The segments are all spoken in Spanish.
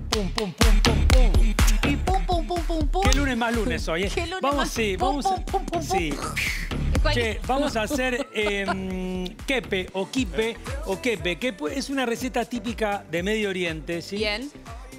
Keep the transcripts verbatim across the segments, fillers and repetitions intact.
Pum, pum, pum, pum, pum. Y pum, pum, pum, pum, pum. ¿Qué lunes más lunes hoy? ¿Eh? ¿Qué lunes vamos, más? sí, Pum, vamos pum, a... pum, pum, sí. pum. Che, vamos a hacer eh, kepe o kipe o kepe, que es una receta típica de Medio Oriente, ¿sí? Bien.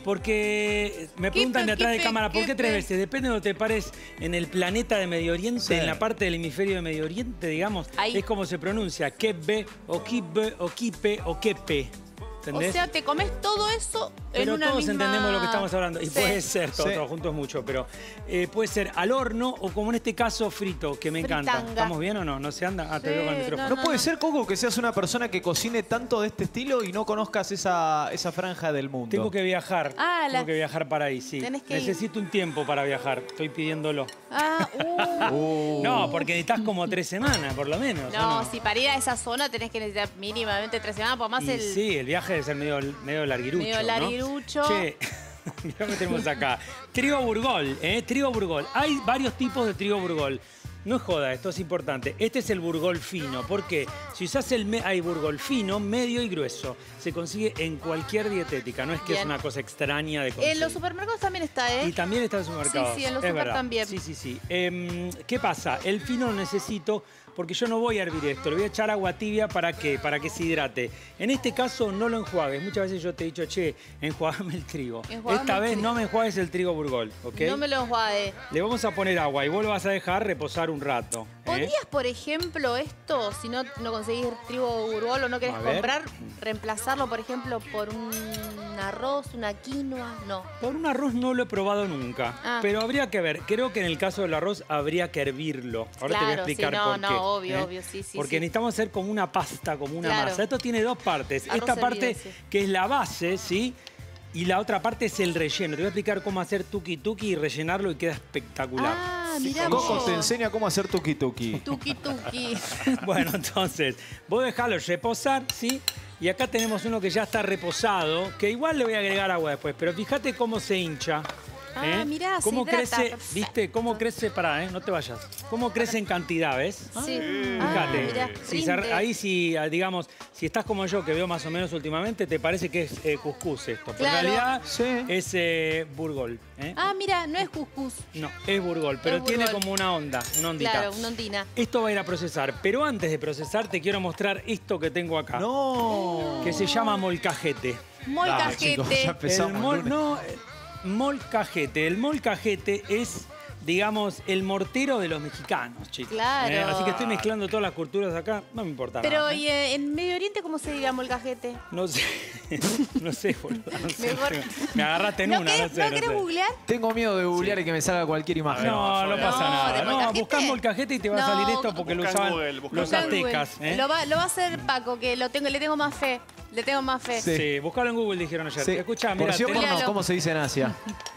Porque me preguntan de atrás de kipe, cámara, ¿por qué kipe. tres veces? Depende de donde te pares en el planeta de Medio Oriente, Sí. en la parte del hemisferio de Medio Oriente, digamos, Ahí. es como se pronuncia, kepe o kipe o kipe o kepe. ¿Entendés? O sea, te comes todo eso en Pero una todos misma... entendemos de lo que estamos hablando. Y Sí. puede ser, todo, Sí. todo junto es mucho, pero eh, puede ser al horno o como en este caso frito, que me encanta. Fritanga. ¿Estamos bien o no? ¿No se anda? Ah, te Sí, veo con el micrófono. ¿No puede ser, Coco, que seas una persona que cocine tanto de este estilo y no conozcas esa, esa franja del mundo? Tengo que viajar. Ah, Tengo la- que viajar para ahí, sí. Tenés que ir. Necesito un tiempo para viajar. Estoy pidiéndolo. Ah, uh. Uh. No, porque necesitas como tres semanas, por lo menos. ¿o No, no? si para ir a esa zona tenés que necesitar mínimamente tres semanas, por más Y el... sí, el viaje debe ser medio, medio larguirucho, Medio ¿no? larguirucho. Che, mirá lo que tenemos acá. Trigo burgol, ¿eh? Trigo burgol. Hay varios tipos de trigo burgol. No es joda, esto es importante. Este es el burgol fino. ¿Por qué? Si usás el... Me hay burgol fino, medio y grueso. Se consigue en cualquier dietética. No es que Bien. es una cosa extraña de conseguir. En los supermercados también está, ¿eh? Y también está en el supermercado. Sí, sí, en los es super verdad. también. Sí, sí, sí. Em, ¿Qué pasa? El fino lo necesito porque yo no voy a hervir esto. Le voy a echar agua tibia, ¿para qué? Para que se hidrate. En este caso no lo enjuagues. Muchas veces yo te he dicho, che, enjuagame el trigo. Enjuagame Esta el vez trigo. no me enjuagues el trigo burgol, ¿ok? No me lo enjuague. Le vamos a poner agua y vos lo vas a dejar reposar un rato. ¿eh? ¿Podrías, por ejemplo, esto, si no, no conseguís trigo burgol o no querés A ver. comprar, reemplazarlo, por ejemplo, por un arroz, una quinoa? No. Por un arroz no lo he probado nunca, Ah. pero habría que ver. Creo que en el caso del arroz habría que hervirlo. Ahora te voy a Claro, sí, explicar no, por no, qué. obvio, ¿eh? obvio, sí, sí, Porque sí. necesitamos hacer como una pasta, como una Claro. masa. Esto tiene dos partes. Arroz Esta parte hervido, sí. que es la base, ¿sí? Y la otra parte es el relleno. Te voy a explicar cómo hacer tuki tuki y rellenarlo y queda espectacular. Ah, mirá Coco vos. te enseña cómo hacer tuki tuki. Tuki tuki. Bueno, entonces, vos dejalo reposar, ¿sí? Y acá tenemos uno que ya está reposado, que igual le voy a agregar agua después, pero fíjate cómo se hincha. Ah, ¿eh? mirá, se cómo hidrata, crece, perfecto. ¿viste? Cómo crece, pará, ¿eh? No te vayas. Cómo crece en cantidad, ¿ves? Sí. Fíjate. Ah, mirá, Si se- rinde. ahí si, digamos, si estás como yo, que veo más o menos últimamente, te parece que es eh, cuscús esto. Pero en Claro. realidad Sí. es eh, burgol. ¿eh? Ah, mira, no es cuscús. No, es burgol, pero Es tiene burgol. como una onda, una ondita. Claro, una ondina. Esto va a ir a procesar, pero antes de procesar te quiero mostrar esto que tengo acá. No. Que se llama molcajete. Dale, chicos, ya Molcajete. empezamos. El mol- lunes. no, eh, molcajete. El molcajete es, digamos, el mortero de los mexicanos, chicos. Claro. ¿eh? Así que estoy mezclando todas las culturas acá, no me importa Pero nada. ¿eh? ¿y eh, en Medio Oriente cómo se diría molcajete? No sé, no sé, boludo, no sé. Mejor- Me agarraste en ¿No una, querés, no sé. ¿no no querés sé. googlear? Tengo miedo de googlear y que me salga cualquier imagen. No, no No, pasa ¿de nada. No, molcajete? buscás molcajete y te va a No, salir esto porque lo busca en usaban Google, busca los en Google. aztecas. ¿eh? Lo, va, lo va a hacer Paco, que lo tengo, le tengo más fe. Le tengo más fe. Sí. Sí, buscalo en Google, dijeron ayer. Sí. Escuchá, mira, Porción tenés- porno, Googlealo. ¿cómo se dice en Asia?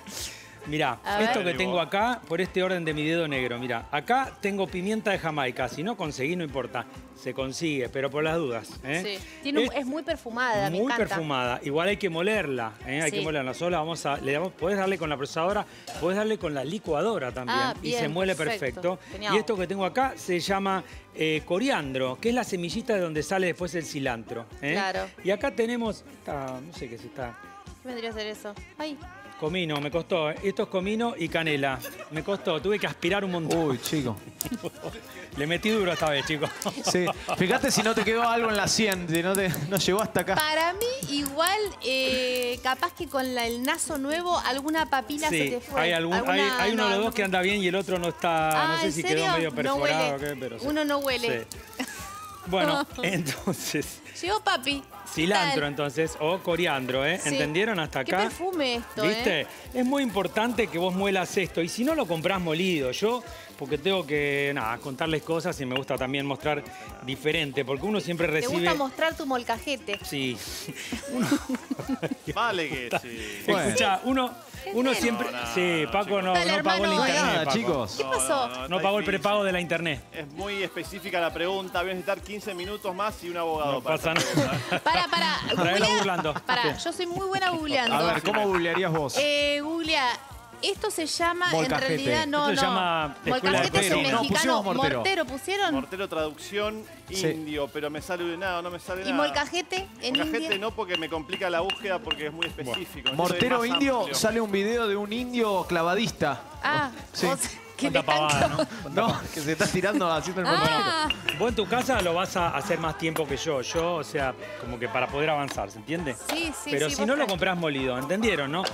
Mirá, A esto ver. que tengo acá, por este orden de mi dedo negro, mirá. Acá tengo pimienta de Jamaica. Si no conseguí, no importa. Se consigue, pero por las dudas. ¿eh? Sí. Tiene un- Es es muy perfumada, me muy encanta. perfumada. Igual hay que molerla. ¿eh? Hay Sí. que molerla. Sola vamos a, le damos, podés darle con la procesadora, podés darle con la licuadora también. Ah, y bien, se muele perfecto. perfecto. Genial. Y esto que tengo acá se llama eh, coriandro, que es la semillita de donde sale después el cilantro. ¿eh? Claro. Y acá tenemos, esta- no sé qué es esta. ¿Qué vendría a ser eso? Ay, Comino, me costó. ¿eh? Esto es comino y canela. Me costó, tuve que aspirar un montón. Uy, chico. Le metí duro esta vez, chicos. Sí. Fíjate si no te quedó algo en la sien, si no, te, no llegó hasta acá. para mí igual, eh, capaz que con la- el naso nuevo alguna papila se Sí, te fue. hay, algún, Alguna- hay, hay uno no, de los no dos que fue. anda bien y el otro no está, Ah, no sé ¿en si serio? quedó medio No perforado huele. o qué, pero sí. Uno no huele. Sí. Bueno, entonces, Llegó papi. cilantro Tal. entonces, o coriandro, ¿eh? Sí. ¿Entendieron hasta Qué acá? perfume esto, ¿Viste? ¿eh? Es muy importante que vos muelas esto. Y si no lo comprás molido, yo, porque tengo que, nada, contarles cosas y me gusta también mostrar diferente, porque uno siempre Te recibe... gusta mostrar tu molcajete. Sí. Vale que sí. Bueno. Escuchá, uno, uno bien. siempre... No, no, sí, no, Paco chicos. no, Dale, no pagó el hermano. No hay internet, nada, Paco. chicos. ¿Qué pasó? No está pagó el difícil. prepago de la internet. Es muy específica la pregunta. Voy a necesitar quince minutos más y un abogado No para pasa esta nada. pregunta. Para, para. Traelo googlea- burlando. Para, Sí. yo soy muy buena googleando. A ver, ¿cómo googlearías vos? Eh, googlea esto se llama, Molcajete. en realidad, no, Esto se no. llama escuela de Molcajete es mortero. en No, mexicano. pusimos mortero. mortero. pusieron. Mortero traducción Sí. indio, pero me sale nada, no me sale Y nada. molcajete en Molcajete India. no, porque me complica la búsqueda porque es muy específico. Entonces Mortero es más indio, amplio. sale un video de un indio clavadista. Ah, Sí. o sea, que le Cuánta están pavada, ¿no? No, que se está tirando haciendo el montón. Ah, Vos en tu casa lo vas a hacer más tiempo que yo. Yo, o sea, como que para poder avanzar, ¿se entiende? sí, sí, Pero sí, si vos no lo tra- comprás molido, ¿entendieron, no?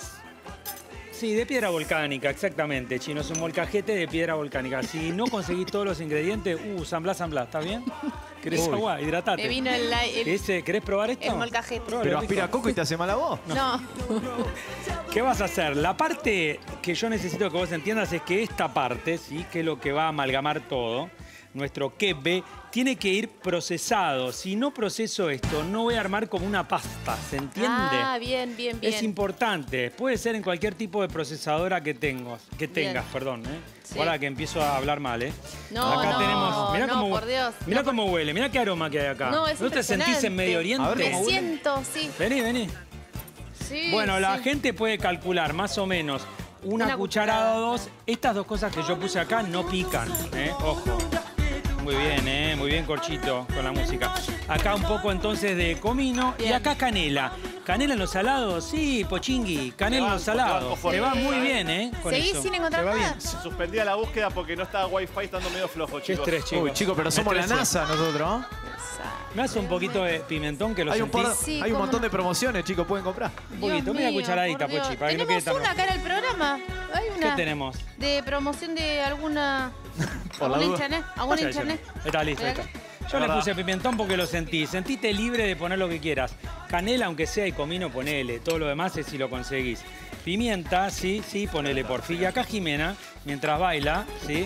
Sí, de piedra volcánica, exactamente. Chino, es un molcajete de piedra volcánica. Si no conseguís todos los ingredientes, uh, samblá, samblá, ¿está bien? ¿Querés Uy. agua? Hidratate. Me vino el... el- Ese, ¿querés probar esto? el molcajete. Pruébalo, Pero rico. aspira coco y te hace mala voz. no. ¿Qué vas a hacer? La parte que yo necesito que vos entiendas es que esta parte, ¿sí? Que es lo que va a amalgamar todo, nuestro kebbe, tiene que ir procesado. Si no proceso esto, no voy a armar como una pasta, ¿se entiende? Ah, bien, bien, bien. Es importante. Puede ser en cualquier tipo de procesadora que tengas, que tengas, Bien. perdón. ¿eh? Sí. Ahora que empiezo a hablar mal, ¿eh? No, acá no, tenemos. Mirá no, cómo, por Dios. mirá No, cómo huele, mirá qué aroma que hay acá. No, es ¿No te sentís en Medio Oriente? A ver Me cómo huele. siento, sí. Vení, vení. sí Bueno, la sí. gente puede calcular más o menos una, Una cucharada cucharada. o dos. Estas dos cosas que yo puse acá no pican, ¿eh? Ojo. Muy bien, ¿eh? Muy bien, Corchito, con la música. Acá un poco entonces de comino y Bien. acá canela. ¿Canela en los salados? Sí, pochingui. Canela en los Te banco, te salados. banco fuerte. Te va muy bien, ¿eh? Con ¿Seguís eso. sin encontrar Te va nada? bien. Suspendía la búsqueda porque no estaba wifi, estando medio flojo, Qué chicos. estrés, chicos. Uy, chicos, pero Me somos la estresé. NASA nosotros, ¿no? Me hace un poquito de pimentón que lo Hay un, sentís. par- Sí, hay un ¿cómo montón no? de promociones, chicos, pueden comprar. Un poquito, Dios media mío, cucharadita, por Dios. Pochi, para que no quede Tenemos tan una acá en el programa. Hay ¿Qué una. tenemos? De promoción de alguna. Por la ¿Alguna duda. internet? ¿Alguna Ya, ya. internet? Está listo, ahí está. Yo le verdad. puse pimentón porque lo sentí. Sentite libre de poner lo que quieras. Canela, aunque sea, y comino, ponele. Todo lo demás es si lo conseguís. Pimienta, sí, sí, ponele por fin. Y acá Jimena, mientras baila, sí.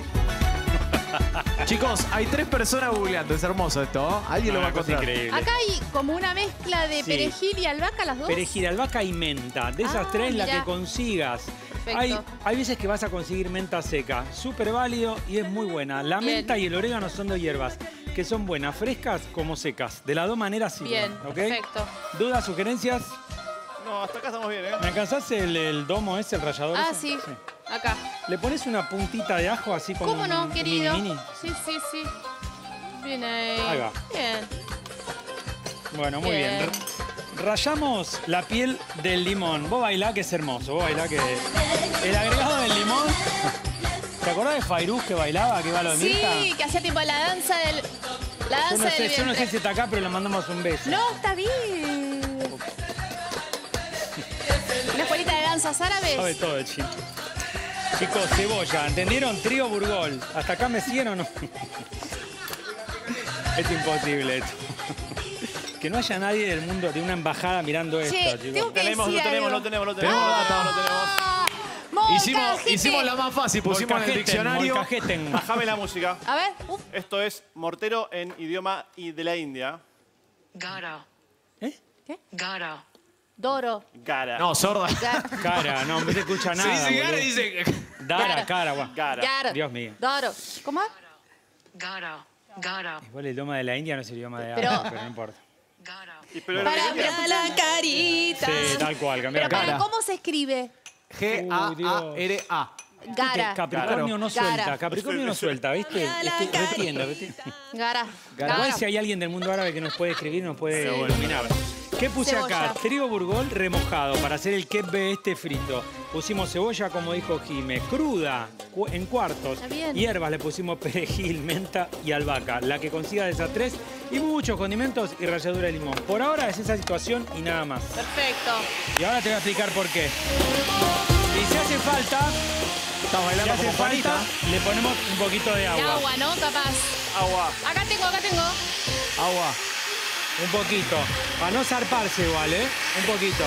Chicos, hay tres personas googleando, es hermoso esto, ¿no? Alguien lo va a Una cosa encontrar. increíble. Acá hay como una mezcla de Sí. perejil y albahaca, las dos. Perejil, albahaca y menta. De esas Ah, tres, la mirá. que consigas. Perfecto. Hay, hay veces que vas a conseguir menta seca. Súper válido y es muy buena. La Bien. menta y el orégano son dos hierbas que son buenas, frescas como secas. De las dos maneras sirven. Bien, ¿ok? perfecto. ¿Dudas, sugerencias? No, hasta acá estamos bien, ¿eh? ¿Me alcanzás el, el domo ese, el rallador? Ah, ese? sí. Acá. ¿Le pones una puntita de ajo así como ¿Cómo un no, mini, querido? mini? Sí, sí, sí. Bien ahí. Ahí va. Bien. Bueno, muy bien. Bien. R- Rayamos la piel del limón. Vos bailá que es hermoso. Vos bailá que... El agregado del limón... ¿Te acordás de Fairuz que bailaba, que iba a lo de Mirta? Sí, que hacía tipo la danza del. La danza Yo no, del sé, yo no sé vientre. si está acá, pero le mandamos un beso. No, está bien. Una escuelita de danzas árabes. Sabe todo el chino. Chicos, cebolla, ¿entendieron? Trío Burgol. ¿Hasta acá me siguen o no? Es imposible esto. Que no haya nadie del mundo, de una embajada mirando esto, Che, chicos. tengo que Tenemos, decir lo tenemos, algo. lo tenemos, lo tenemos, lo tenemos, lo tenemos. Ah, Hicimos, molcajete. hicimos la más fácil, pusimos en el Molcajeten, diccionario. molcajeten. Bajame la música. A ver. Uf. Esto es mortero en idioma y de la India. Garo. ¿Eh? Garo. Doro. Gara. No, sorda. Gar- Cara, no, no se escucha Se nada. dice gara boludo. y dice... Dara, Gara. cara, guau. Gara. Gar- Dios mío. Doro. ¿Cómo es? Garo. Garo. Igual el idioma de la India no es el idioma de Pero- África, pero no importa. Garo. Y pero Para en India- ver la carita. Sí, tal cual, cambiar Pero para, Cara. ¿cómo se escribe? G A A R A. Gara. Capricornio no Gara. suelta, Capricornio no suelta, ¿viste? Este, retiene, retiene. Gara. Gara. Igual si hay alguien del mundo árabe que nos puede escribir, nos puede iluminar. ¿Qué puse Cebolla. acá? Trigo burgol remojado para hacer el kebbe este frito. Pusimos cebolla, como dijo Jime, cruda, cu- en cuartos. Está bien. Hierbas le pusimos perejil, menta y albahaca. La que consiga de esas tres. Y muchos condimentos y ralladura de limón. Por ahora es esa situación y nada más. Perfecto. Y ahora te voy a explicar por qué. Y si hace falta, Está si bailando hace como falta, Juanita. le ponemos un poquito de De agua. agua, ¿no? Capaz. Agua. Acá tengo, acá tengo. Agua. Un poquito. Para no zarparse igual, ¿eh? Un poquito.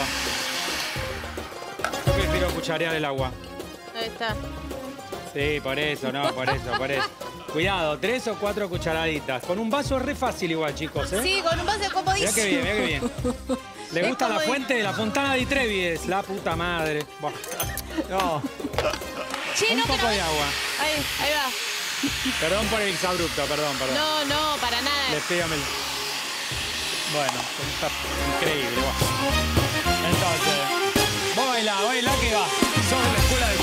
Yo prefiero cucharear el agua. Ahí está. Sí, por eso, no, por eso, por eso. Cuidado, tres o cuatro cucharaditas. Con un vaso es re fácil igual, chicos, ¿eh? Sí, con un vaso de Mirá comodísimo. qué bien, mirá qué bien. ¿Le Es gusta la como- fuente de la Fontana di Trevi? Es la puta madre. Buah. No. Che, Un no, que poco no- de agua. Ahí, ahí va. Perdón por el exabrupto, perdón, perdón. No, no, para nada. Les pido mil- Bueno, está increíble. Buah. Entonces, vos bailá, bailá que va. Sos de la escuela de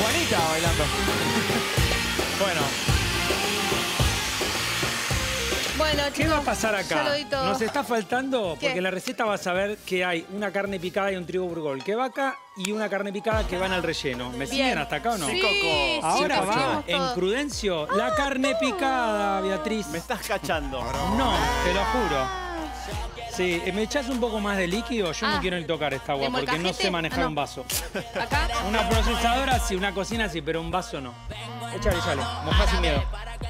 chicos. ¿Qué va a pasar Ya acá? lo di todo. Nos está faltando, ¿Qué? porque en la receta vas a ver que hay una carne picada y un trigo burgol que va acá y una carne picada que van al relleno. ¿Me Bien. siguen hasta acá o no? Sí, Coco. sí, Ahora lo va seguimos en todo. Crudencio la carne picada, Beatriz. Me estás cachando. No, te lo juro. Sí, ¿me echás un poco más de líquido? Yo Ah. no quiero ni tocar esta agua ¿De porque no molcajete? sé manejar Ah, no. un vaso. Acá. Una procesadora sí, una cocina sí, pero un vaso no. Échale, échale, mojá sin miedo.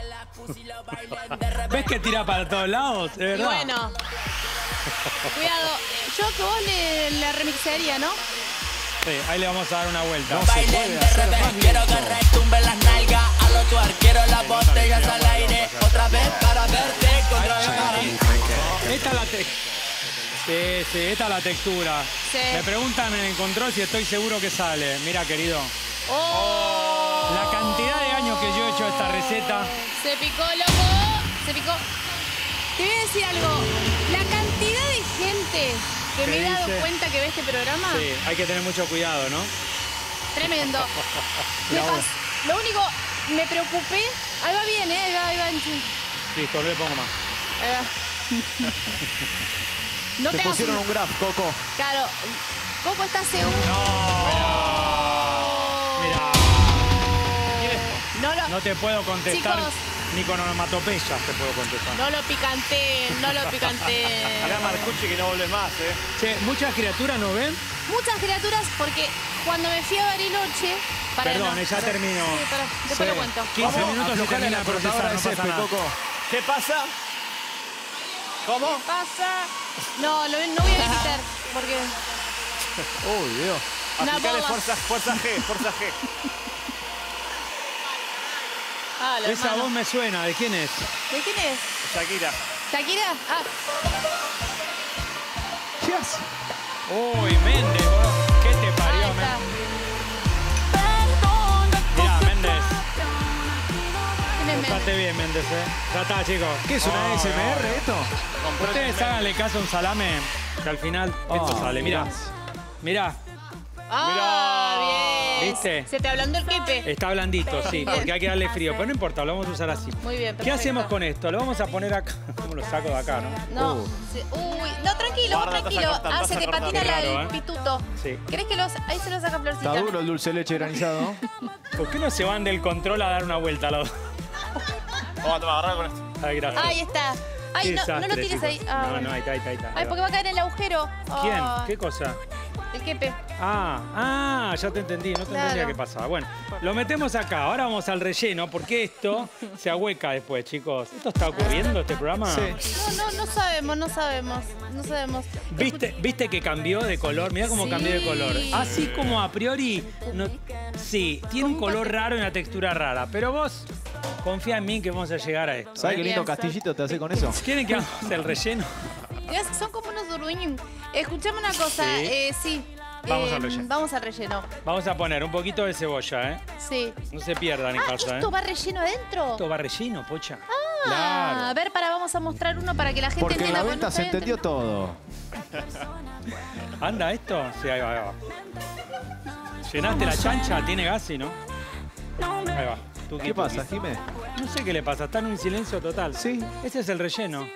¿Ves que tira para todos lados? ¿De Y verdad? bueno. Cuidado. Yo que vos le, la remixería, ¿no? Sí, ahí le vamos a dar una vuelta. Bailen de revés, quiero que retumben las nalgas a los tuar, quiero las botellas al aire, otra vez para verte contra el mar. Esta es la te- Sí, sí, esta es la textura. Sí. Me preguntan en el control si estoy seguro que sale. Mira, querido, ¡Oh! la cantidad de años que yo he hecho esta receta. Se picó, loco. Se picó. Te voy a decir algo. La cantidad de gente que ¿Qué me he dado dice? cuenta que ve este programa, Sí, hay que tener mucho cuidado, ¿no? tremendo. Me Mirá vos. pas- Lo único, me preocupé. Ahí va bien, ¿eh? Ahí va, ahí va. en chin. Listo, le pongo más. Ahí va. No Te te hagas pusieron un- un graph, Coco. Claro. Coco está seguro. Mirá, No lo, no te puedo contestar Chicos. ni con onomatopeyas te puedo contestar. no lo picanté, no lo picanté. Mirá Marcucci que no vuelve más, ¿eh? Che, muchas criaturas no ven. Muchas criaturas, porque cuando me fui a Bariloche... Para Perdón, ya terminó. Sí, para, después Sí. lo cuento. quince minutos y aflojale termina la de procesar, cortadora no de pasa césped, nada. Coco. ¿Qué pasa? ¿Cómo? Pasa... No, lo, no voy a gritar, porque... Uy, Dios. Una Aplicale boba. fuerza, fuerza G, fuerza G. Ah, la Esa hermana. voz me suena, ¿de quién es? ¿De quién es? Shakira. ¿Shakira? Ah, ¿Qué hace? Uy, Méndez, vos. ¿Qué te parió, ahí está. Méndez? Mirá, Méndez. ¿Quién es Estate Méndez? bien, Méndez, ¿eh? Ya está, chicos. ¿Qué es una No, A S M R no. esto? Ustedes háganle caso a un salame, que al final esto Oh, sale. Mirá, mirá, Ah, bien. ¿Viste? Se te ablandó el quepe. está blandito, sí, porque hay que darle frío. Pero no importa, lo vamos a usar así. Muy bien, ¿Qué perfecto. hacemos con esto? Lo vamos a poner acá. ¿Cómo lo saco de acá, no? No, Uh. se- uy, no, tranquilo, vos Guarda, tranquilo. estás cortando, Ah, se te estás patina cortando. la, Qué el raro, ¿eh? pituto. Sí. ¿Querés que los, ahí se lo saca Florcita? Está duro el dulce de leche granizado, ¿no? ¿Por qué no se van del control a dar una vuelta a los dos? Vamos a tomar, agarrar con esto. Ay, gracias. Ahí está. Ay, Qué no, no lo desastre, tires ahí. chicos. Ah, no, bueno. no, ahí está, ahí está, ahí está. Ay, porque va a caer en el agujero. ¿Quién? Ah, ¿Qué cosa? El quepe. Ah, ah, ya te entendí, no te Claro. entendía qué pasaba. Bueno, lo metemos acá, ahora vamos al relleno, porque esto se ahueca después, chicos. ¿Esto está ocurriendo, este programa? Sí. No, no, no sabemos, no sabemos. No sabemos. ¿Viste, ¿Viste que cambió de color? Mirá cómo Sí. cambió de color. Así como a priori, no- sí, tiene un ¿Cómo color te- raro y una textura rara, pero vos confía en mí que vamos a llegar a esto. ¿Sabes qué lindo Bien, castillito te hace con eso? ¿Quieren que hagamos el relleno? Mirá, son como unos duruñín. Escuchame una cosa. Sí. Eh, sí. Vamos Eh, al relleno. Vamos al relleno. Vamos a poner un poquito de cebolla, ¿eh? Sí. No se pierdan en Ah, casa, ¿eh? ¿esto va relleno adentro? Esto va relleno, pocha. Ah, Claro. a ver, para, vamos a mostrar uno para que la gente Porque en entienda. la porque venta no se estoy entendió todo. ¿Anda esto? Sí, ahí va, ahí va. ¿Llenaste la chancha? ¿Tiene gas, sí, no? Ahí va. Tuqui, ¿Qué pasa, tuqui. Jimé? No sé qué le pasa, está en un silencio total. Sí. Ese es el relleno.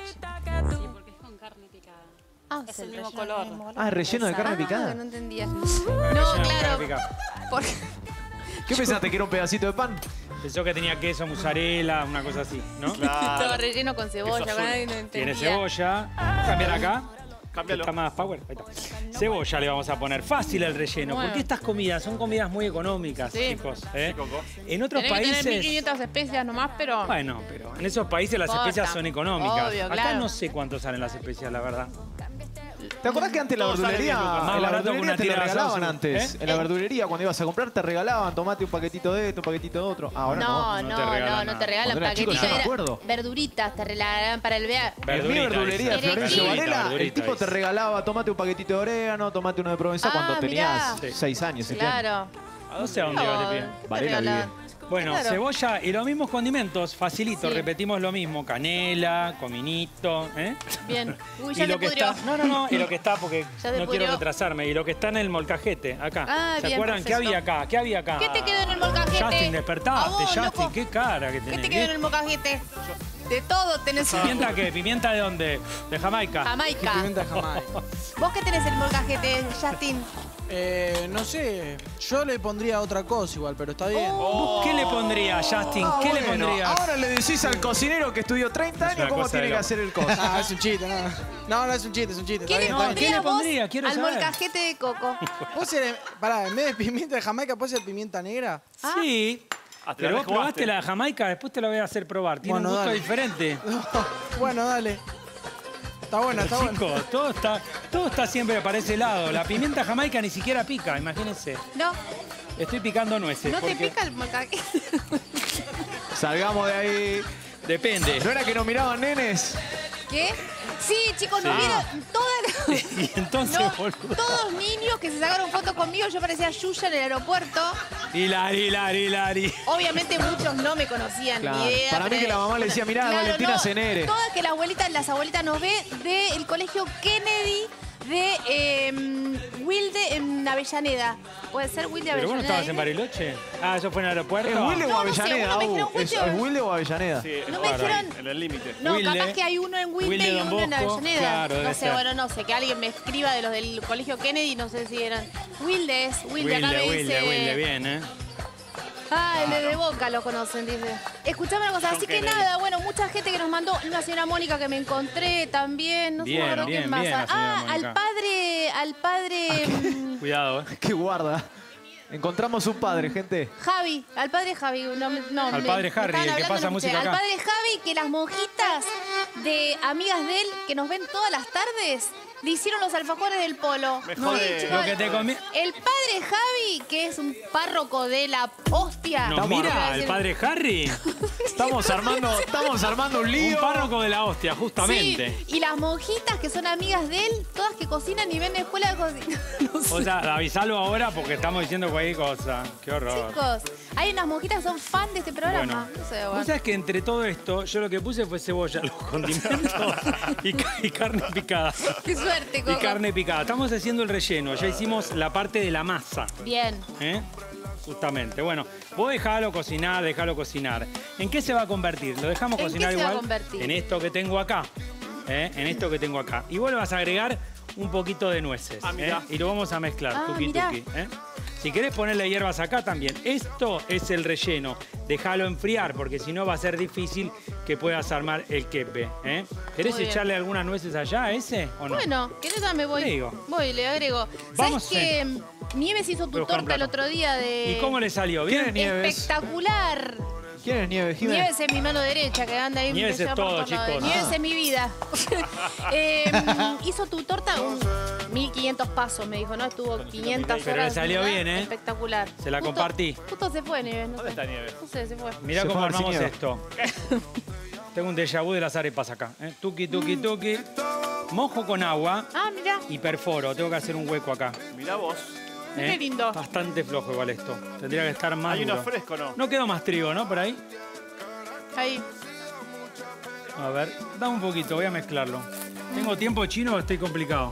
Ah, Es el el mismo relleno, color. el mismo Ah, relleno de carne Ah, picada. no entendía. Relleno No, de claro. carne picada. Porque ¿Qué pensaste que era un pedacito de pan? Pensó que tenía queso, mozzarella, una cosa así, ¿no? estaba Claro. relleno con cebolla. Queso azul. nadie no entendía. Tiene cebolla. Cambiar acá. Cámbialo. Está más power. Ahí está. Cebolla le vamos a poner. Fácil el relleno. Bueno. Porque estas comidas son comidas muy económicas, Sí. chicos. ¿eh? Sí, Coco. En otros Tenés que tener mil países. quinientas especias nomás, pero... Bueno, pero en esos países las Importa. especias son económicas. Obvio, Acá claro. no sé cuánto salen las especias, la verdad. ¿Te acordás que antes la Todo sale verdulería, bien, Lucas. Más en la barato que verdulería una te lo tira de regalaban Samsung, antes? ¿eh? En la verdulería, cuando ibas a comprar, te regalaban, tomate un paquetito de esto, un paquetito de otro. Ahora no. No, no no, te no, regalan no, nada. te regalan Cuando era chico, paquetitos. yo me era acuerdo. verduritas, te regalaban para el vea. En mi Verdurita, verdulería de dice. Florencio Verdurita, Varela, el verdurita, tipo te dice. regalaba, tomate un paquetito de orégano, tomate uno de Provenza Ah, cuando tenías mirá. seis años. siete años. Claro. No sé a dónde iba este pibe. ¿Qué te Varela regalaban? vive. Bueno, Claro. cebolla y los mismos condimentos, facilito, Sí. repetimos lo mismo. Canela, cominito, ¿eh? Bien. Uy, Y ya lo se que pudrió. está, no, no, no, y lo que está, porque Ya se no quiero pudrió. retrasarme, y lo que está en el molcajete, acá. Ah, ¿Se bien, acuerdan? ¿Qué perfecto. había acá? ¿Qué había acá? ¿Qué te quedó en el molcajete? Justin, A despertaste, vos, Justin, loco. qué cara que ¿Qué tenés. te quedó en el molcajete? De todo tenés un... ¿Pimienta qué? ¿Pimienta de dónde? ¿De Jamaica? Jamaica. Pimienta de Jamaica. ¿Vos qué tenés el molcajete, Justin? Eh, no sé, yo le pondría otra cosa igual, pero está bien. ¿Vos qué le pondría, Justin? Ah, ¿Qué le bueno, pondrías? ahora le decís al cocinero que estudió treinta Es años una cómo cosa tiene de que loco. hacer el coso. Ah, es un chiste, no. No, no es un chiste, es un chiste. ¿Qué Está le bien, no, está bien. ¿qué le pondrías vos pondría? Quiero al saber. molcajete de coco? ¿Vos eres, pará, en vez de pimienta de Jamaica, ¿puede ser pimienta negra? Sí. Ah, te Pero la vos rejugaste. probaste la de Jamaica, después te la voy a hacer probar. Tiene Bueno, un gusto dale. diferente. Bueno, dale. Está buena, está buena. Chicos, todo está, todo está siempre para ese lado. La pimienta jamaica ni siquiera pica, imagínense. No, Estoy picando nueces. no te porque pica el molcajete. Salgamos de ahí. Depende. ¿No era que nos miraban nenes? ¿Qué? Sí, chicos, nos Sí. vieron todas Y entonces, no, boludo. todos niños que se sacaron fotos conmigo, yo parecía Yuya en el aeropuerto. Hilari, hilari, hilari. Obviamente muchos no me conocían Claro. ni idea. Para mí pero- que la mamá le decía, mirá, Valentina Cenere. Todas que la abuelita, las abuelitas nos ve del colegio Kennedy de eh, Wilde en Avellaneda. ¿Puede ser Wilde ¿Pero vos no Avellaneda? estabas en Bariloche? Ah, ¿eso fue en el aeropuerto? ¿Es Wilde o No, no sé, Avellaneda? uno me Abu? dijeron ¿Es, Wilde o- ¿Es Wilde o Avellaneda? Sí, No me bueno, dijeron- en el límite. No, Wilde. capaz que hay uno en Wilde, Wilde y Don uno en Bosco. Avellaneda. Claro, no debe sé, ser. bueno, no sé, que alguien me escriba de los del colegio Kennedy, no sé si eran. Wilde es, Wilde, acá Wilde, me Wilde, dice. Wilde, bien, ¿eh? Ah, el de Boca lo conocen, dice. Escuchame una cosa, John así que Kennedy. nada, bueno, mucha gente que nos mandó, una señora Mónica que me encontré también, no sé Bien, me acuerdo bien, quién más. bien, la señora Ah, Mónica. al padre, al padre mm, Cuidado, ¿eh? ¡Qué guarda! Encontramos un padre, gente. Javi, al padre Javi, no, me- no, Al me- padre me Harry, estaban el que hablando, pasa no escuché. música Al acá. padre Javi, que las monjitas de amigas de él, que nos ven todas las tardes, le hicieron los alfajores del polo. Me Sí, jode. chicos, Lo que te comí... el padre Javi, que es un párroco de la hostia. ¿Nos Iba a mira el decir- padre Harry? Estamos armando, estamos armando un Un lío. párroco de la hostia, justamente. Sí, y las monjitas que son amigas de él, todas que cocinan y ven en escuela de cocina. No sé, O sea, avisalo ahora porque estamos diciendo cualquier cosa. Qué horror. chicos, hay unas monjitas que son fan de este programa. Bueno, no sé, vos bueno. sabés que entre todo esto, yo lo que puse fue cebolla, los condimentos y, ca- y carne picada. Qué suerte, Y Coco. carne picada. Estamos haciendo el relleno, ya hicimos la parte de la masa. Bien. ¿eh? Justamente. Bueno, vos dejalo cocinar, dejalo cocinar. ¿En qué se va a convertir? Lo dejamos ¿En qué cocinar se va a igual. convertir? En esto que tengo acá. ¿eh? En esto que tengo acá. Y vos le vas a agregar un poquito de nueces. Ah, mirá. ¿eh? Y lo vamos a mezclar, Ah, tuki mirá. tuki. ¿eh? Si querés ponerle hierbas acá también. Esto es el relleno. Déjalo enfriar, porque si no va a ser difícil que puedas armar el quepe. ¿eh? ¿Querés Muy bien. echarle algunas nueces allá a ese o no? Bueno, ¿querés ya me voy? Le digo. Voy, le agrego. Vamos, ¿Sabes que mm, Nieves hizo tu Voy a buscar un torta el plato. otro día de... ¿Y cómo le salió? ¿Bien? ¿Quién es Nieves? Espectacular. ¿Quién es Nieves, Jiménez? Nieves es mi mano derecha, que anda ahí. Nieves me es lleva por todo, todos lados. chicos. Nieves Ah. es mi vida. Eh, hizo tu torta un mil quinientos pasos, me dijo, ¿no? Estuvo quinientas Pero le horas. salió ¿verdad? bien, ¿eh? Espectacular. Se la Justo- compartí. Justo se fue, Nieves. No ¿Dónde sé. está Nieves? No sé, se fue. Mirá Se cómo fue al armamos ciñero. esto. Tengo un déjà vu de las arepas acá. ¿eh? Tuki, tuki, tuki. Mojo con agua Ah, mirá. y perforo. Tengo que hacer un hueco acá. Mirá vos. ¿eh? Qué lindo. Bastante flojo igual esto. Tendría que estar más Hay uno duro. fresco, ¿no? No quedó más trigo, ¿no? Por ahí. Ahí. A ver, dame un poquito, voy a mezclarlo. ¿Tengo tiempo chino o estoy complicado?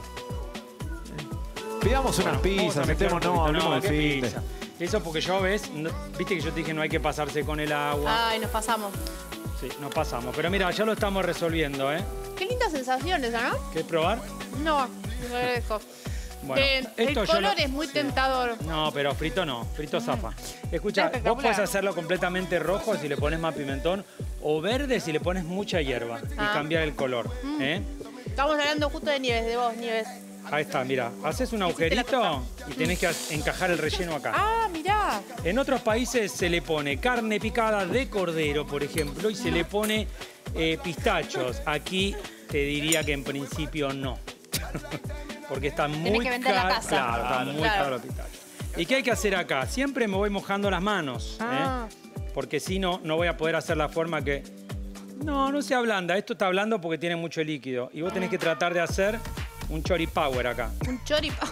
Pidamos unas Vamos a pizzas, mezclar metemos, un no, poquito. hablemos ¿qué de fin. pizza? Eso porque yo, ¿ves? No- Viste que yo te dije no hay que pasarse con el agua. Ay, nos pasamos. Sí, nos pasamos. Pero mira, ya lo estamos resolviendo, ¿eh? Qué lindas sensaciones, ¿no? ¿Querés probar? No, lo agradezco. Bueno, Eh, el esto yo color lo- es muy sí. tentador. No, pero frito no, frito zafa. Escucha, vos Espectacular. podés hacerlo completamente rojo si le pones más pimentón o verde si le pones mucha hierba y Ah. cambiar el color. ¿eh? Estamos hablando justo de Nieves, de vos, Nieves. Ahí está, mira, haces un Hiciste la agujerito y tenés que encajar el relleno acá. Ah, mirá. En otros países se le pone carne picada de cordero, por ejemplo, y se le pone eh, pistachos. Aquí te diría que en principio no. Porque está muy que vender la caro. casa. Claro, está Ah, muy claro. caro los pistachos. ¿Y qué hay que hacer acá? Siempre me voy mojando las manos. ¿eh? Ah. Porque si no, no voy a poder hacer la forma que... No, no se ablanda. Esto está hablando porque tiene mucho líquido. Y vos tenés que tratar de hacer un choripower acá. Un choripazo.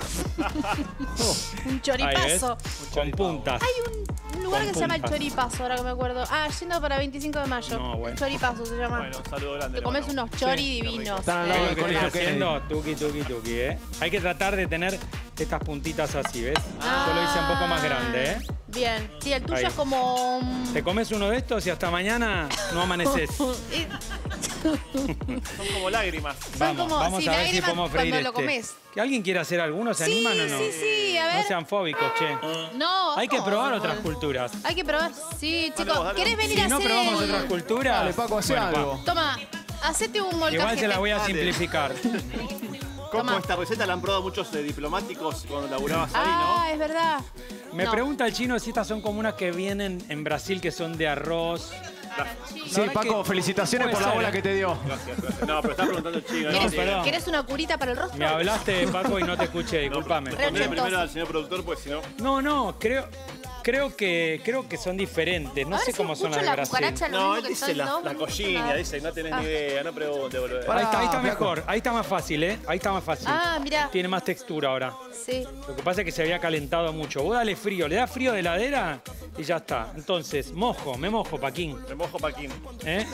un Ahí ves, choripazo. con puntas. Hay un lugar Con que se llama el puntas. choripazo, ahora que me acuerdo. Ah, yendo para veinticinco de mayo. No, bueno. Choripazo se llama. Bueno, un saludo grande. Te le comes mandamos. unos chori Sí, divinos. Están al Es lado Eh, lo del que estoy colegio haciendo, tuki, tuki, tuki, ¿eh? Hay que tratar de tener estas puntitas así, ¿ves? Yo lo hice un poco más grande, ¿eh? Bien. Sí, el tuyo Ahí. es como... un- Te comes uno de estos y hasta mañana no amaneces. Y- Son como lágrimas. Vamos, como- vamos sí, a ver si lágrimas podemos freír cuando lo este. comes. ¿Que alguien quiere hacer alguno? ¿Se Sí, animan o no? sí, sí, a ver. No sean fóbicos, che. No. Hay que ¿cómo? probar otras culturas. Hay que probar. Sí, chicos. vos, dale. ¿Querés venir Si a no hacer probamos el- otras culturas... Dale, Paco, hace bueno, algo. pa. Toma, hacete un molcajete. Igual se la voy a Dale. simplificar. Coco, Toma. esta receta la han probado muchos eh, diplomáticos cuando laburabas ahí, Ah, ¿no? es verdad. Me No. pregunta el chino si estas son como unas que vienen en Brasil que son de arroz. Sí, verdad Paco, que felicitaciones puede por la ser, bola ¿eh? que te dio. Gracias, gracias. No, pero está preguntando el chino. ¿Querés, ¿no? perdón. ¿Querés una curita para el rostro? Me hablaste, Paco, y no te escuché, discúlpame. Respondele ochentoso. primero al señor productor, pues si no... No, no, creo, creo, que, creo que son diferentes. No A ver sé si cómo son las escucho de la Brasil. cucaracha, lo No, mismo él que dice estoy, la, ¿no? la cochina, Ah. dice, no tenés Ah. ni idea, no pregunte, boludo. Ahí Pará, está, ahí está flaco. mejor, ahí está más fácil, ¿eh? Ahí está más fácil. Ah, mirá. Tiene más textura ahora. Sí. Lo que pasa es que se había calentado mucho. Vos dale frío, le das frío de heladera y ya está. Entonces, mojo, me mojo, Paquín. Me mojo Paquín. ¿Eh?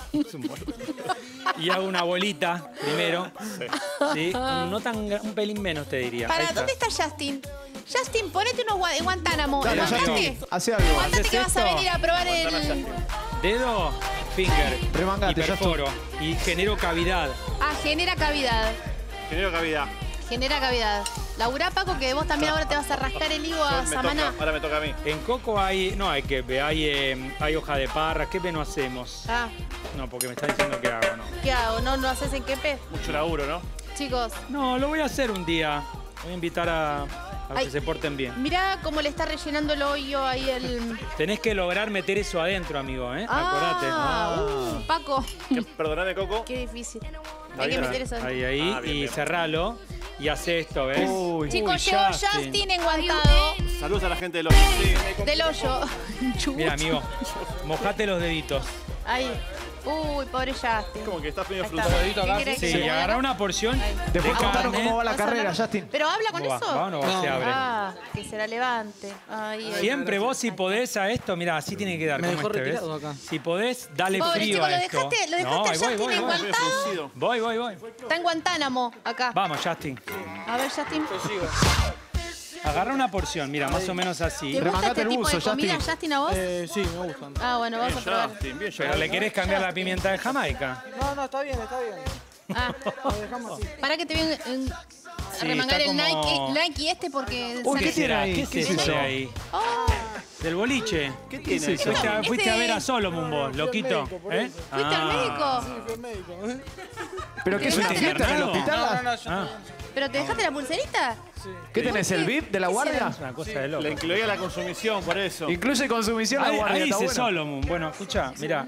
Y hago una bolita primero. Sí. No tan, gra- un pelín menos te diría. Ahí Para, está. ¿dónde está Justin? Justin, ponete unos gua- de Guantánamo. Dale, ¿Levantate? Justin, hace algo. Levantate ¿Haces que vas a esto? venir a probar el... Dedo, finger. Remangate, y perforo. Y genero cavidad. Ah, genera cavidad. Genero cavidad. Genera cavidad. Laburá, Paco, que vos también ahora te vas a rascar el higo a Me toca, Samaná. ahora me toca a mí. En coco hay. No, hay que hay, eh, hay hoja de parra. ¿Qué no hacemos? Ah, No, porque me está diciendo que hago, ¿no? ¿qué hago? ¿No lo haces en quepe? Mucho laburo, ¿no? Chicos, No, lo voy a hacer un día. Voy a invitar a, a Ay. que se porten bien. mirá cómo le está rellenando el hoyo ahí el... Tenés que lograr meter eso adentro, amigo, ¿eh? Acordate. Ah, uh, Paco, ¿Qué- Perdoname, Coco. qué difícil. Hay Ahí, que meter eso. ahí, ahí, Ah, bien, y bien. cerralo. Y hace esto, ¿ves? Uy. Chicos, Uy, llegó Justin. Justin enguantado Saludos a la gente de los... Sí. del hoyo. Mira, amigo, mojate los deditos. Ahí. Uy, pobre Justin. Como que estás medio Ahí está. frustrado. ¿Qué querés que Sí, se y mueva? agarrá una porción Después de contanos carne. cómo va la ¿Vas a carrera, hablar? Justin. ¿Pero habla con ¿Va? eso? ¿Va o no va? Se abre. Ah, que se la levante. Ahí, ahí. Siempre vos, si podés a esto, mira, así tiene que quedar. Me como dejó este, ¿ves? retirado acá. Si podés, dale Pobre frío chico, a lo esto. dejaste, lo dejaste No, a ahí voy, Justin voy, en voy. Medio Guantánamo. fruncido. Voy, voy, voy. Está en Guantánamo, acá. Vamos, Justin. A ver, Justin. Agarra una porción, mira, más o menos así. ¿Te gusta Remangate este el tipo buzo, de comida, Justin. Justin, a vos? Eh, sí, me gustan. Ah, bueno, vamos a Bien, probar. Justin, bien, Pero le querés cambiar la pimienta de Jamaica. No, no, está bien, está bien. Ah, Lo dejamos así. para que te voy a Sí, remangar está el como- Nike, Nike este porque... Uy, ¿Qué ¿qué tiene será? ahí? ¿Qué ¿Qué es es eso eso? de ahí? Oh, ¿Del boliche? ¿Qué tiene? Fuiste, a, Este- fuiste a ver a Solomon vos, loquito. médico, por ¿Eh? eso. ¿fuiste al Ah. médico? Fui al médico. ¿Pero qué es una ¿Dejaste fiesta en el internado? hospital? No, no, no, yo Ah, ¿Pero te dejaste la pulserita? ¿Qué tenés, el V I P de la guardia? es una cosa de loco. Le incluía la consumición, por eso. Incluye consumición la Ahí, guardia, ahí está dice bueno. Solomon. Bueno, escucha, mira.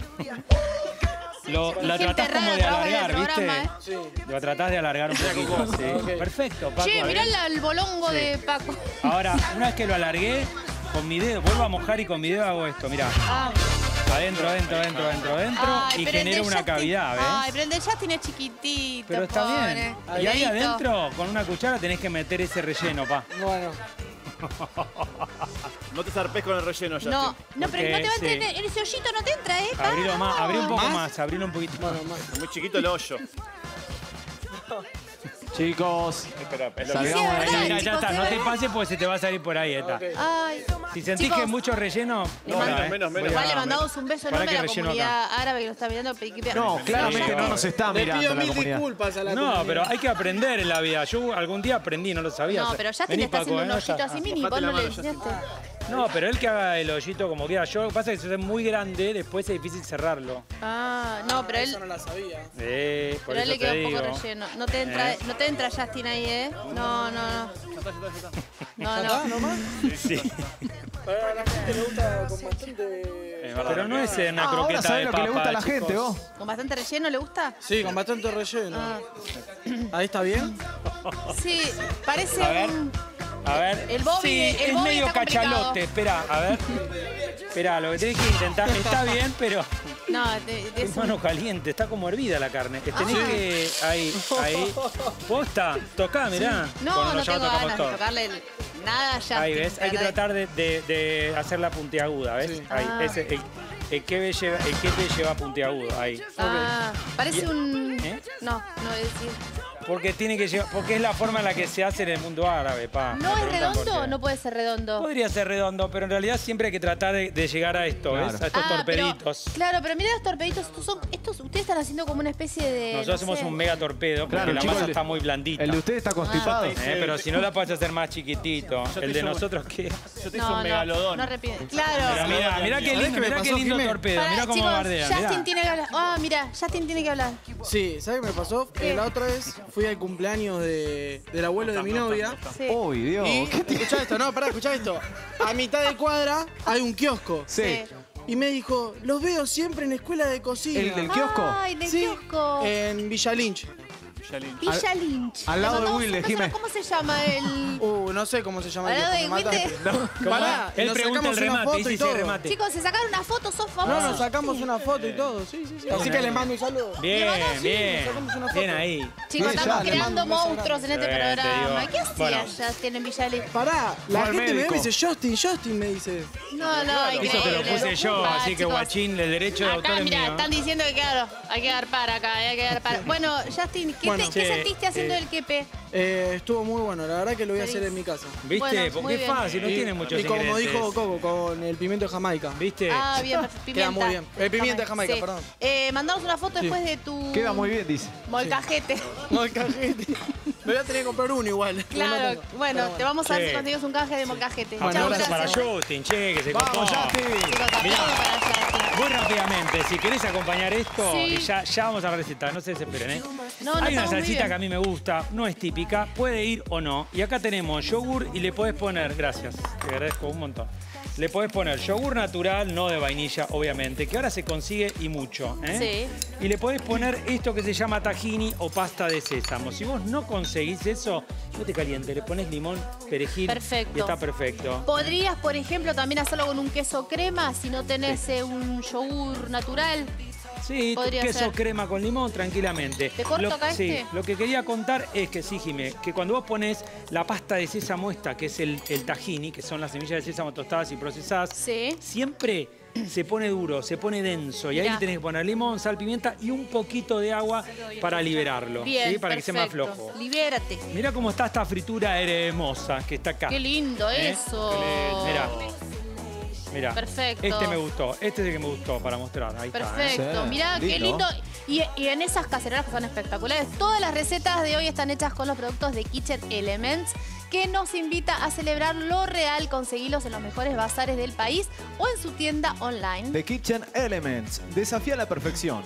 Lo, la Gente tratás como rara de trabaja en el alargar, ¿viste? programa, Sí. Lo tratás de alargar un poquito, sí. Perfecto, Paco. Che, ahí. mirá la- el bolongo de Paco. Ahora, una vez que lo alargué, con mi dedo, vuelvo a mojar y con mi dedo hago esto, mirá. Ah. Adentro, adentro, adentro, adentro, adentro. Ay, Y pero el de genero una Justin- cavidad, ¿ves? Ay, pero el de Justin es chiquitito, Pero está pobre. bien. Y ahí Dedito. adentro, con una cuchara, tenés que meter ese relleno, pa. Bueno, No te zarpes con el relleno, Justin. No, no, pero no te va a sí. entrar en ese hoyito, no te entra, ¿eh? Abrilo Pa, más, abrí un poco ¿Más? más, abrilo un poquito más. bueno, más. Es muy chiquito el hoyo. Chicos, Espera, es lo que- Sí, salgamos es de verdad, Ahí, ahí. mira, ya chicos, está, es no te verdad. pases porque se te va a salir por ahí, está. Ay. Si sentís Chicos, que es mucho relleno, No, pará, menos, eh. menos, Voy menos. a- igual le mandamos un beso Pará enorme que a la relleno comunidad árabe que lo está mirando. No, claramente Sí, no nos está Le mirando pido la mil comunidad. disculpas a la No, comunidad. pero hay que aprender en la vida. Yo algún día aprendí, no lo sabía. No, pero Justin Vení, está Paco, haciendo eh, un no hoyito está. así mini, mojate vos la no le mano, enseñaste. No, pero él que haga el hoyito como quiera. Yo, pasa que si es muy grande, después es difícil cerrarlo. Ah, no, pero él, Eso no la sabía. Eh, por pero a él eso le queda te un digo. poco relleno. No te entra, Eh. no te entra Justin ahí, ¿eh? No, no, no. No, ¿Acá no. nomás? Sí. Pero a la gente le gusta con bastante... Es verdad. Pero no es una Ah, ahora croqueta sabés de lo papa, que le gusta a la chicos. gente, vos. ¿Con bastante relleno le gusta? Sí, con bastante relleno. Ah. ¿Ahí está bien? Sí, parece A ver. un... A ver. El Bobby- sí, el es Bobby medio está complicado. cachalote. Espera, a ver. Espera, lo que tenés que intentar. Está bien, pero No, de, de es es mano caliente. Está como hervida la carne. Que Tenés Ah. que. Ahí, ahí. Posta, tocá, mirá. No, Bueno, no ya lo tengo tocamos ganas de todo. tocarle el- nada ya. Ahí ves, hay que tratar de, de, de hacerla puntiaguda, ¿ves? Sí. Ahí, Ah. ese, el, el que lleva, el que te lleva puntiagudo, ahí. Ah, parece Y- un... ¿Eh? No, no voy a decir. Porque tiene que llevar, porque es la forma en la que se hace en el mundo árabe, pa. ¿No Me es preguntan por redondo? qué. No puede ser redondo. Podría ser redondo, pero en realidad siempre hay que tratar de, de llegar a esto, Claro. ¿ves? A estos Ah, pero- torpeditos. claro, pero mira los torpeditos. Estos son, estos, ustedes están haciendo como una especie de. Nosotros no hacemos sé. un mega torpedo, porque Claro, la chicos, masa el- está muy blandita. El de ustedes está constipado. Eh, pero si no la puedes hacer más chiquitito. Yo te El de hice un- nosotros, ¿qué? Yo te hice No, un no, megalodón. no repite. Pero Claro. mira, mira qué ¿Sabés lindo, qué me mira qué pasó, lindo Jimé? torpedo. Pará, Mira cómo chicos, bardea. Justin mirá. tiene que hablar. Ah, mira, Justin tiene que hablar. Sí, ¿sabes qué me pasó? ¿Qué? Eh, la otra vez fui al cumpleaños de, del abuelo de mi novia. Sí. Uy, Dios. Y, ¿Qué te- escuchá esto, no, pará, escuchá esto. A mitad de cuadra hay un kiosco. Sí. Y me dijo, los veo siempre en escuela de cocina. ¿El del kiosco? Ay, del Sí, kiosco. en Villa Lynch. Villa Lynch. al lado Le de mandamos Wilde, un beso. Jimé. ¿Cómo se llama el...? Uh, no sé cómo se llama Al el lado kiosco, de me Wilde. mataste. Pará, él nos pregunta el sacamos una remate, foto dice y ese todo. remate. Chicos, se sacaron una foto, sos No, famosos. nos sacamos una foto y todo, sí, sí, sí. Así que les mando un saludo. Bien, Le mandó, sí, bien. nos sacamos una Bien foto. ahí. Chicos, Bien, estamos ya, le creando mando un beso monstruos en este Eh, te programa. digo. ¿Qué hacías, Bueno. Justin, en Villa Lynch? Pará, la Fue al gente me ve y médico. me dice, Justin, Justin, me dice. No, no, Eso increíble. te lo puse yo, Va, así que chicos. guachín, el derecho de autor Acá, es mira, mío. están diciendo que claro, hay que dar para acá, hay que dar para. Bueno, Justin, ¿qué, Bueno. te- ¿qué Sí, sentiste haciendo eh. el quepe? Eh, estuvo muy bueno, la verdad que lo voy a hacer Feliz. en mi casa. ¿Viste? Bueno, Porque muy es bien. fácil, no Y- tiene muchos Y como ingredientes. dijo Coco, con el pimiento de Jamaica. ¿Viste? Ah, bien, pimienta. muy bien. Eh, pimienta de Jamaica, perdón. Eh, mandanos una foto después de tu Queda muy bien, dice. molcajete. Molcajete. Me voy a tener que comprar uno igual. Claro, No tengo. bueno, Pero te vamos a ver Sí. si conseguimos un canje de molcajete. Aplauso Chau, para gracias. Justin, che, que se ¡Vamos, copó. Justin! Chicos, aplauso Mirá. para Justin. Muy rápidamente, si querés acompañar esto, Sí. y ya, ya vamos a la receta, no se desesperen, ¿eh? No, no, Hay una estamos muy salsita bien. que a mí me gusta, no es típica, puede ir o no. Y acá tenemos yogur y le podés poner, gracias, te agradezco un montón. Le podés poner yogur natural, no de vainilla, obviamente, que ahora se consigue y mucho, ¿eh? Sí. Y le podés poner esto que se llama tahini o pasta de sésamo. Si vos no conseguís eso, no te caliente, le pones limón, perejil Perfecto. y está perfecto. Podrías, por ejemplo, también hacerlo con un queso crema si no tenés eh, un yogur natural. Sí, Podría queso ser. crema con limón, tranquilamente. ¿Te corto lo, acá sí, este? lo que quería contar es que sí, Jimé, que cuando vos pones la pasta de sésamo esta, que es el, el tahini, que son las semillas de sésamo tostadas y procesadas, Sí. siempre se pone duro, se pone denso. Y ahí Mirá. le tenés que poner limón, sal, pimienta y un poquito de agua para liberarlo. Bien, ¿sí? Para que sea más perfecto. flojo. Libérate. Mirá cómo está esta fritura hermosa que está acá. Qué lindo ¿Eh? eso. Mirá. Mirá. Perfecto. Este me gustó. Este es el que me gustó para mostrar. Ahí está. ¿eh? Perfecto, Sí, mirá qué lindo. lindo. Y, y en esas cacerolas que son espectaculares, todas las recetas de hoy están hechas con los productos de Kitchen Elements, que nos invita a celebrar lo real. Conseguilos en los mejores bazares del país o en su tienda online. The Kitchen Elements. Desafía la perfección.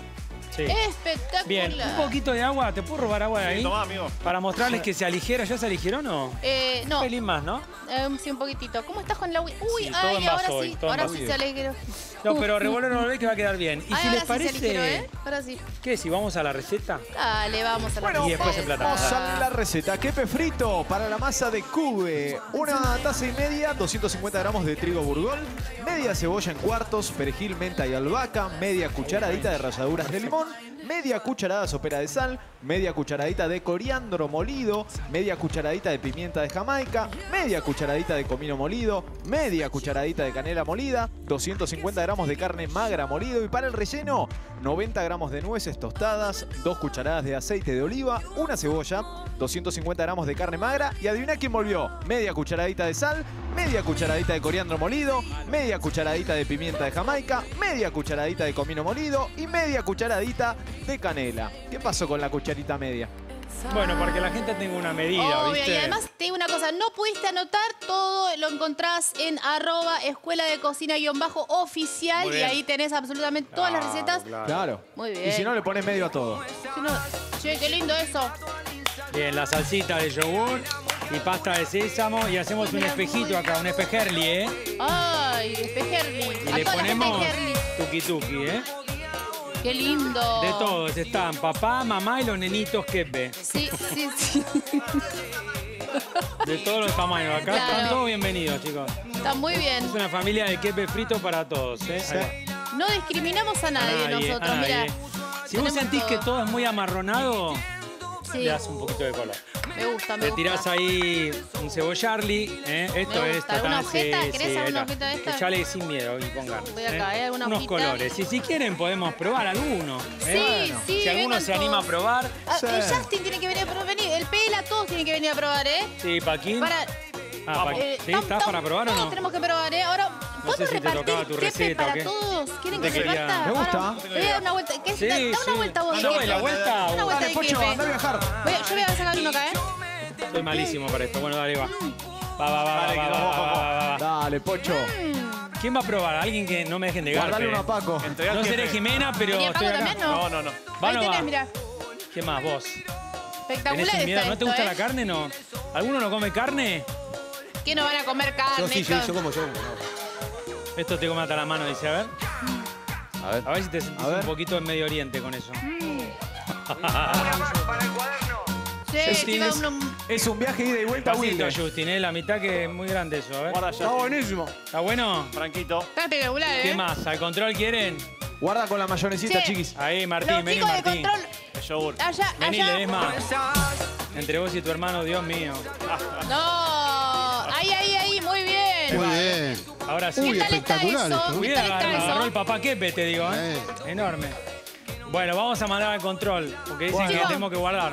Sí. Espectacular. Bien, un poquito de agua. ¿Te puedo robar agua de ahí? Tomá, amigo. Para mostrarles que se aligera. ¿Ya se aligeró o no? Eh, no, Un pelín más, ¿no? eh, sí, un poquitito. ¿Cómo estás con la Uy, Uy, Sí, todo ay, en vaso ahora hoy, sí, todo en ahora vaso. sí se alegró. No, pero Uf, revolver no que va a quedar bien. Y Ay, si ahora les sí parece... se aligeró, ¿eh? Ahora sí. ¿Qué? Si vamos a la receta. Dale, vamos a la Bueno, Y después en plata. vamos a la receta. Quepe frito para la masa de cube. Una taza y media, doscientos cincuenta gramos de trigo burgol, media cebolla en cuartos, perejil, menta y albahaca, media cucharadita de ralladuras de limón, media cucharada sopera de sal, media cucharadita de coriandro molido, media cucharadita de pimienta de Jamaica, media cucharadita de comino molido, media cucharadita de canela molida, doscientos cincuenta gramos de carne magra molido y para el relleno, noventa gramos de nueces tostadas, dos cucharadas de aceite de oliva, una cebolla, doscientos cincuenta gramos de carne magra y adivina quién volvió, media cucharadita de sal, media cucharadita de coriandro molido, media cucharadita de pimienta de Jamaica, media cucharadita de comino molido y media cucharadita de canela. ¿Qué pasó con la cucharita media? Bueno, para que la gente tenga una medida, Obvio, ¿viste? y además te digo una cosa, no pudiste anotar, todo lo encontrás en arroba escuela de cocina guión bajo oficial Muy y bien. ahí tenés absolutamente todas las Claro, recetas. claro. Claro. Muy bien. Y si no, le pones medio a todo. Si no- Che, qué lindo eso. Bien, la salsita de yogur y pasta de sésamo y hacemos un espejito acá, un espejerli, ¿eh? Ay, espejerli. Y A le toda la gente ponemos espejerli. tuki tuki, ¿eh? Qué lindo. De todos están papá, mamá y los nenitos Kepe. Sí, sí, sí. De todos los tamaños. Acá Claro. están todos bienvenidos, chicos. Está muy bien. Es una familia de Kepe frito para todos, ¿eh? Ahí va. No discriminamos a nadie, A nadie, nosotros, a mira. nadie. Si vos tenemos sentís que todo es muy amarronado, Sí. le das un poquito de color. Me gusta, me Le gusta. tirás ahí un cebollarli, ¿eh? Esto Me es gusta. ¿Alguna hojeta? ¿Querés alguna hojeta de esta? Echale sin miedo y con ganas. Voy acá, ¿eh? ¿Alguna Unos hojita? colores. Y si quieren podemos probar alguno. ¿eh? Sí, sí, Si alguno vengan se anima a todos. probar. Ah, Sí. el Justin tiene que venir a probar. El Pela, todos tienen que venir a probar, ¿eh? Sí, Paquín. Para... Ah, Pa- eh, ¿sí? tam- ¿Estás tam- para probar o todos no? tenemos que probar, ¿eh? Ahora, ¿podemos sé si te repartir tocaba tu quepe receta o para qué. todos? ¿Quieren que Te quería. reparta? Me gusta. Ahora, Voy a dar una vuelta. ¿Qué? Sí, da, da una sí. vuelta vos de Yo doy quepe. la vuelta. Una vuelta Dale, de Pocho, quepe. anda a viajar. Voy a- yo voy a sacar uno acá, ¿eh? Soy malísimo para esto. Bueno, dale, va. Va, va, va, va, Dale, va, que va, vamos, va, va, va, va. Dale, Pocho. ¿Quién va a probar? Alguien que no me dejen de Guardale garpe. uno a Paco. Entrega No el seré jefe. Jimena, pero ¿Venía estoy Paco acá. también? No. No, no, no. ¿Va Ahí o no tenés, va? mirá. ¿Qué más, vos? Espectacular ¿Tenés miedo? está ¿No te esto, gusta ¿eh? la carne? No. ¿Alguno no come carne? ¿Qué no van a comer carne? Yo sí, sí, estos? yo como yo. Esto te come hasta la mano, dice. A ver. A ver. A ver si te sentís A ver. un poquito en Medio Oriente con eso. Sí, Justin, iba es- uno- Es un viaje ida y vuelta a Pasito, Wilde. Justin, ¿eh? La mitad que es muy grande eso. A ver. Guarda Está ya. buenísimo. ¿Está bueno? Franquito. Está espectacular, ¿eh? ¿Qué más? ¿Al control quieren? Guarda con la mayonesita, Sí. chiquis. Ahí, Martín, Los vení, chicos de Martín. control. El yogur. Allá, Vení, allá. Ledesma. Entre vos y tu hermano, Dios mío. No. Ahí, ahí, ahí. Muy bien. Muy bien. Ahora sí. Uy, ¿Qué tal está espectacular eso? esto. ¿Qué Cuidado, tal está agarró, agarró el eso? papá Quepe, te digo, ¿eh? Enorme. Bueno, vamos a mandar al control, porque dicen Bueno. que tenemos que guardar.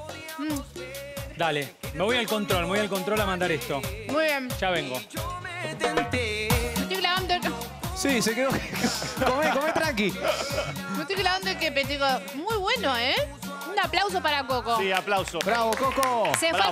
Dale, me voy al control, me voy al control a mandar esto. Muy bien. Ya vengo. Me estoy clavando el... Sí, se quedó. Comé, comé tranqui. Me estoy clavando el quepe, chicos. Muy bueno, ¿eh? Un aplauso para Coco. Sí, aplauso. Bravo, Coco. Se fue Bravo.